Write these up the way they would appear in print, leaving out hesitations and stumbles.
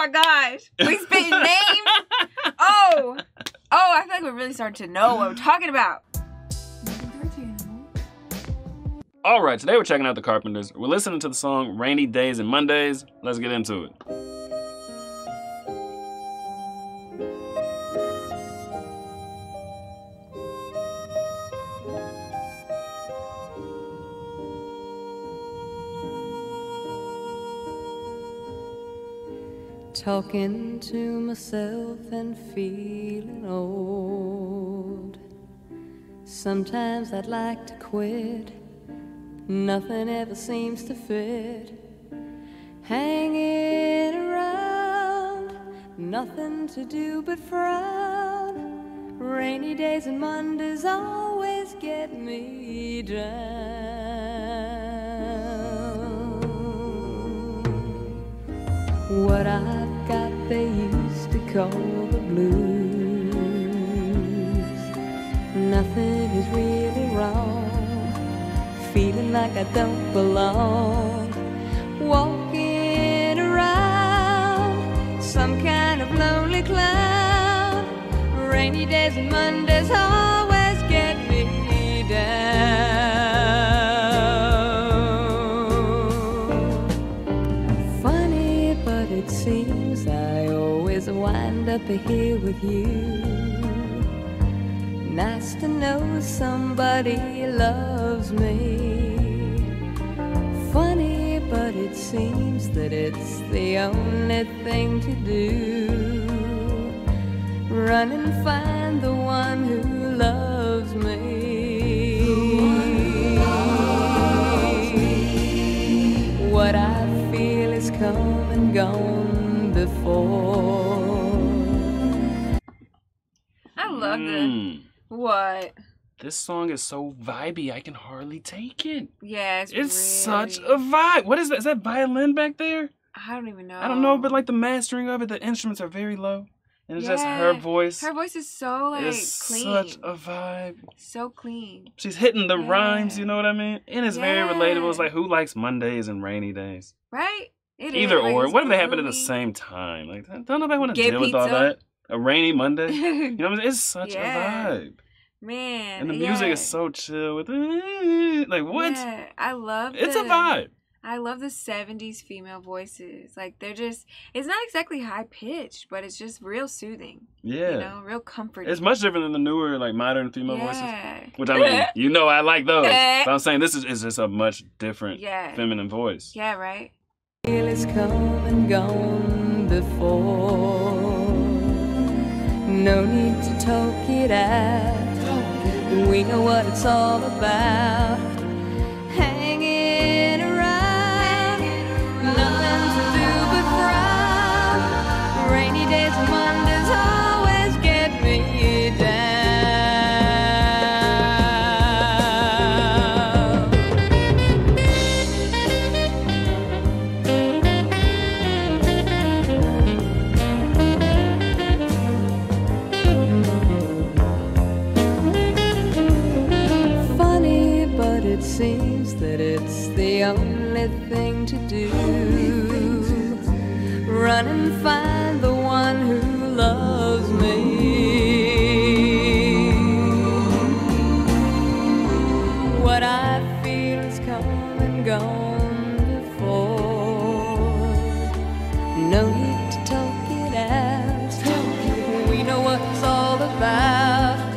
my gosh. We spitting names? Oh, I feel like we're really starting to know what we're talking about. All right, today we're checking out the Carpenters. We're listening to the song Rainy Days and Mondays. Let's get into it. Talking to myself and feeling old. Sometimes I'd like to quit. Nothing ever seems to fit. Hanging around, nothing to do but frown. Rainy days and Mondays always get me down. What I've got they used to call the blues. Nothing is really wrong. Feeling like I don't belong. Walking around, some kind of lonely clown. Rainy days and Mondays always get me down. Funny, but it seems I always wind up here with you. Nice to know somebody loves me. Funny, but it seems that it's the only thing to do. Run and find the one who loves me. What I feel is come and gone before. I love this. What? This song is so vibey, I can hardly take it. Yeah, it's really... such really... a vibe. What is that? Is that violin back there? I don't even know. I don't know, but like the mastering of it, the instruments are very low. And it's just her voice. Her voice is so like it's clean. Such a vibe. So clean. She's hitting the rhymes, you know what I mean? And it's very relatable. It's like, who likes Mondays and rainy days? Right? It Either is. or. Like, what if they happen at the same time? Like, don't nobody want to deal with all that? A rainy Monday? You know what I mean? It's such a vibe. Man. And the music is so chill with like what? Yeah, I love It's a vibe. I love the 70s female voices. Like they're just it's not exactly high pitched, but it's just real soothing. Yeah. You know, real comforting. It's much different than the newer like modern female voices. Which I mean, you know I like those. But I'm saying this is just a much different feminine voice. Yeah, right? It's come and gone before. No need to talk it out. We know what it's all about. Hanging around, nothing to do but frown. Rainy days and Mondays always get me seems that it's the only thing to do. Run and find the one who loves me. What I feel is come and gone before. No need to talk it out. We know what it's all about.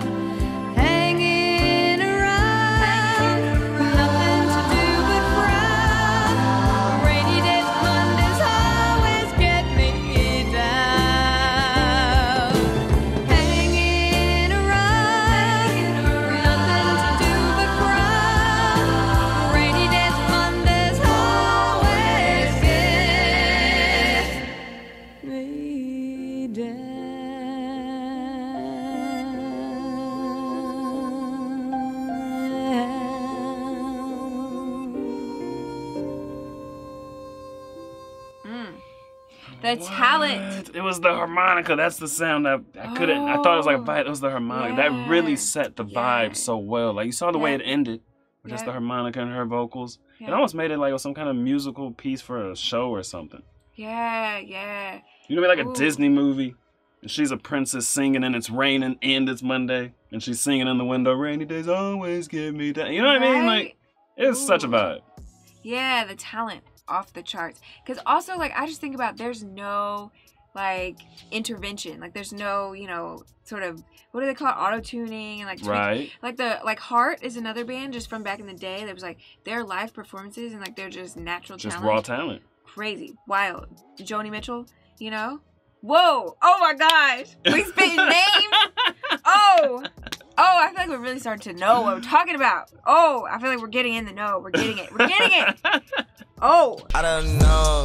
The talent. It was the harmonica. That's the sound that I couldn't. I thought it was like a vibe. It was the harmonica. That really set the vibe so well. Like you saw the way it ended with just the harmonica and her vocals. It almost made it like some kind of musical piece for a show or something. Yeah, yeah. You know, like a Ooh. Disney movie, and she's a princess singing, and it's raining, and it's Monday, and she's singing in the window, rainy days always give me down. You know what I mean? Like, it's such a vibe. Yeah, the talent off the charts. Because also, like, I just think about there's no, like, intervention. Like, there's no, you know, sort of, what do they call it? Auto-tuning and, like, Right. Like, Heart is another band just from back in the day that was, like, their live performances and, like, they're just natural Just talent. raw talent. Crazy. Wild. Joni Mitchell, you know? Whoa! Oh my gosh! We spitting names? Oh! Oh, I feel like we're really starting to know what we're talking about. Oh, I feel like we're getting in the know. We're getting it. We're getting it! Oh! I don't know.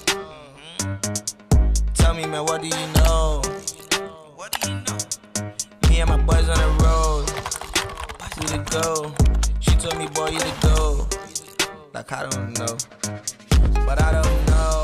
Tell me, man, what do you know? What do you know? Me and my boys on the road. We to go. She told me, boy, you to go. Like, I don't know. But I don't know.